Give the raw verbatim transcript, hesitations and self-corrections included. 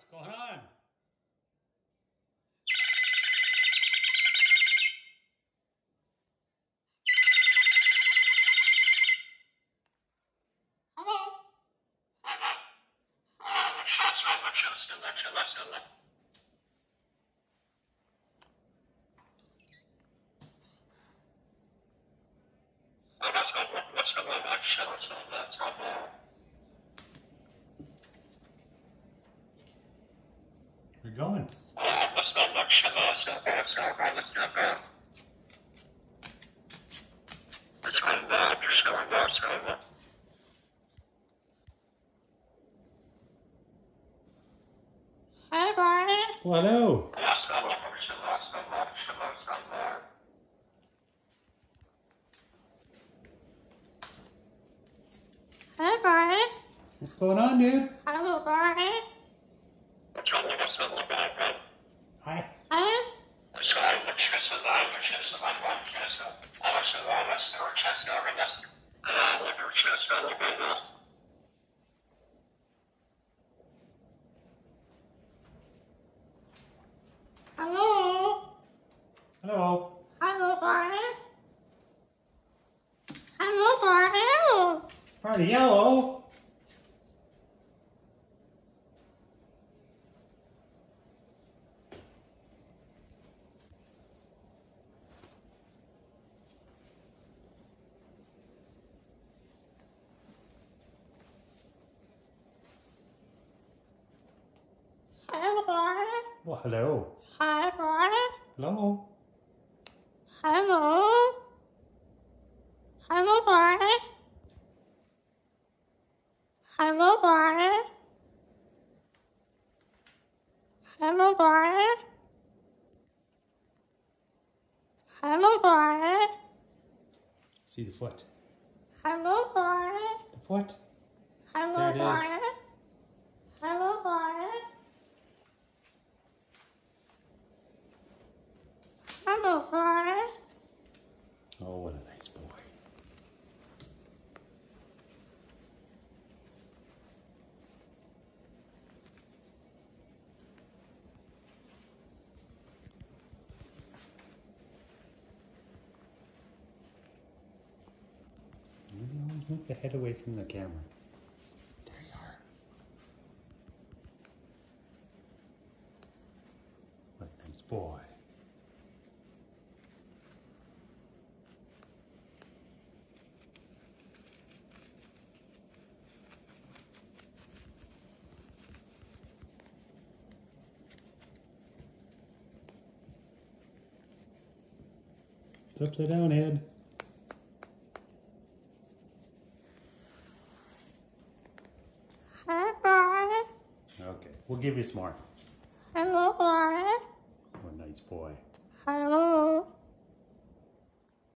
going on? Where you going? Hi, Barney. Well, hello. Hi, Barney. What's going on, dude? Hello, Barney. Hi. Hi. Hello. Hello. Hello, Barney. Hello, Barney. Party yellow. Hello, Barney. Well, hello. Hi, Barney. Hello. Hello. Hello, Barney. Hello, Barney. Hello, Barney. Hello, Barney. See the foot. Hello, Barney. The foot. Hello, There it is. Barney. Hello, Barney. Hello, Barney. Oh, what a nice boy. You always move the head away from the camera. There you are. What a nice boy. It's upside down, head. Hi, Barney. Okay, we'll give you some more. Hello, Barney. What a nice boy. Hello.